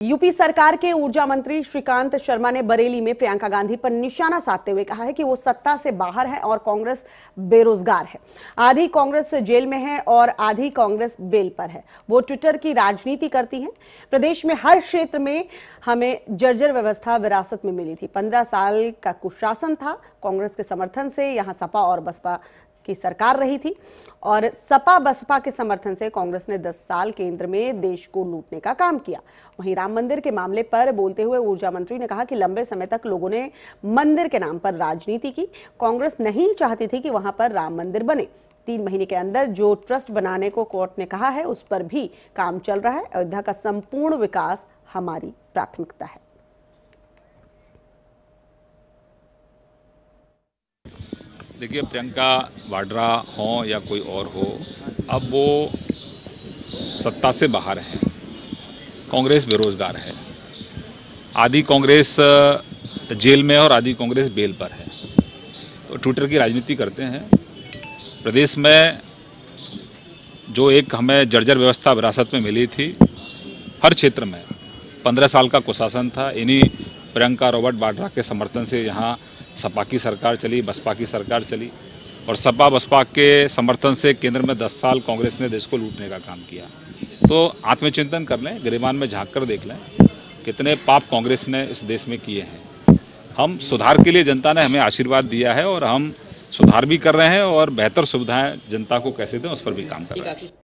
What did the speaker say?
UP सरकार के ऊर्जा मंत्री श्रीकांत शर्मा ने बरेली में प्रियंका गांधी पर निशाना साधते हुए कहा है कि वो सत्ता से बाहर है और कांग्रेस बेरोजगार है। आधी कांग्रेस जेल में है और आधी कांग्रेस बेल पर है। वो ट्विटर की राजनीति करती हैं। प्रदेश में हर क्षेत्र में हमें जर्जर व्यवस्था विरासत में मिली थी। 15 साल का कुशासन था। कांग्रेस के समर्थन से यहां सपा और बसपा की सरकार रही थी और सपा बसपा के समर्थन से कांग्रेस ने 10 साल केंद्र में देश को लूटने का काम किया। वहीं राम मंदिर के मामले पर बोलते हुए ऊर्जा मंत्री ने कहा कि लंबे समय तक लोगों ने मंदिर के नाम पर राजनीति की। कांग्रेस नहीं चाहती थी कि वहां पर राम मंदिर बने। 3 महीने के अंदर जो ट्रस्ट बनाने को कोर्ट ने कहा है उस पर भी काम चल रहा है। अयोध्या का संपूर्ण विकास हमारी प्राथमिकता है। देखिए, प्रियंका वाड्रा हो या कोई और हो, अब वो सत्ता से बाहर है। कांग्रेस बेरोजगार है। आधी कांग्रेस जेल में और आधी कांग्रेस बेल पर है। तो ट्विटर की राजनीति करते हैं। प्रदेश में जो एक हमें जर्जर व्यवस्था विरासत में मिली थी, हर क्षेत्र में 15 साल का कुशासन था। इन्हीं प्रियंका रॉबर्ट वाड्रा के समर्थन से यहाँ सपा की सरकार चली, बसपा की सरकार चली और सपा बसपा के समर्थन से केंद्र में 10 साल कांग्रेस ने देश को लूटने का काम किया। तो आत्मचिंतन कर लें, गिरेबान में झांक कर देख लें कितने पाप कांग्रेस ने इस देश में किए हैं। हम सुधार के लिए, जनता ने हमें आशीर्वाद दिया है और हम सुधार भी कर रहे हैं और बेहतर सुविधाएं जनता को कैसे दें उस पर भी काम कर रहे हैं।